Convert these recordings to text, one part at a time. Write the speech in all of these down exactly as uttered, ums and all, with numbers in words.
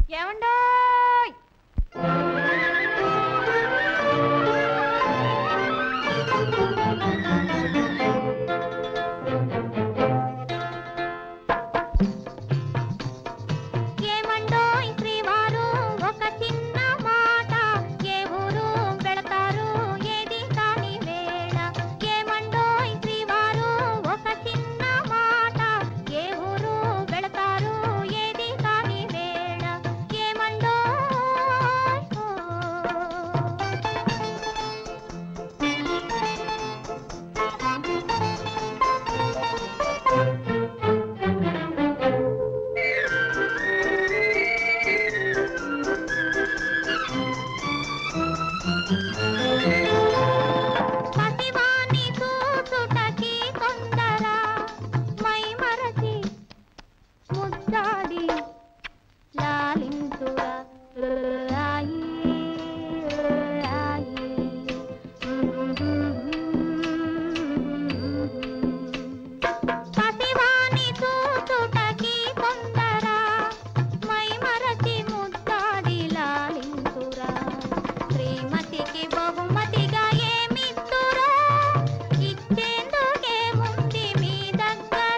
ఏమండోయ్ ఏమండోయ్ శ్రీవారు ఒక చిన్న మాట ఏ ఊరు వెళతారు ఏది కాని వేళ ఏమండోయ్ శ్రీవారు ఒక చిన్న మాట ఏ ఊరు వెళతారు ఏది కాని వేళ ఏమండోయ్ పసివాణి చూచుటకి తొందర మై మరచి ముద్దాడి లాలింతురా రాయి రాయి పసివాణి చూచుటకి తొందర మై మరచి ముద్దాడి లాలింతురా శ్రీమతికి బహుమతిగా ఏమిస్తురా ఇచ్చేందుకే ముందు మీ దగ్గర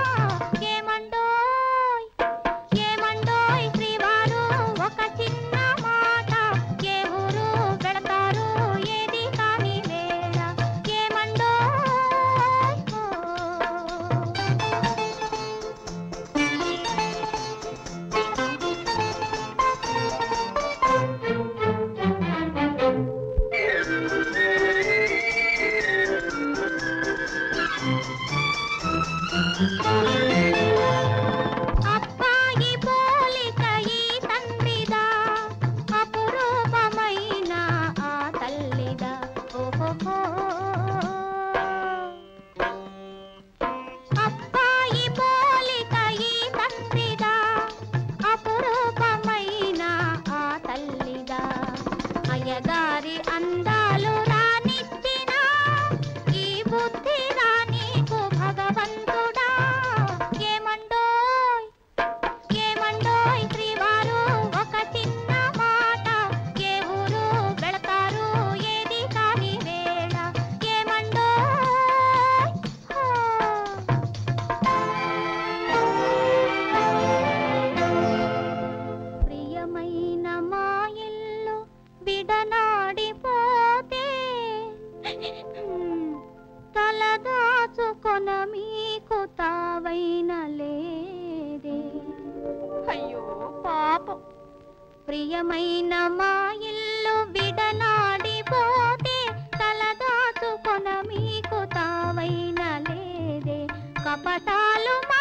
ఏమండోయ్ ఏమండోయ్ శ్రీవారు ఒక చిన్న మాట ఏ ఊరు వెళతారు ఏది కాని వేళ ఏమండోయ్ అబ్బాయి పోలిక ఈ తండ్రిదా అపురూపమైన ఆ తల్లిదా ఓహో అబ్బాయి పోలిక ఈ తండ్రిదా అపురూపమైన ఆ తల్లిదా అయ్యగారి అందాలు రానిచ్చిన ఈ బుద్ధి రానీకు భగవంతుడా ఏమండోయ్ ఏమండోయ్ శ్రీవారు ఒక చిన్న మాట ఏ ఊరు వెళతారు ఏది కాని వేళ ఏమండోయ్ ప్రియమైన మా ఇల్లు విడనాడిపోతే తలదాచుకొన మీకు తావైన లేదే అయ్యో పాపం ప్రియమైన మా ఇల్లు విడనాడిపోతే తలదాచుకొన మీకు తావైన లేదే కపటాలు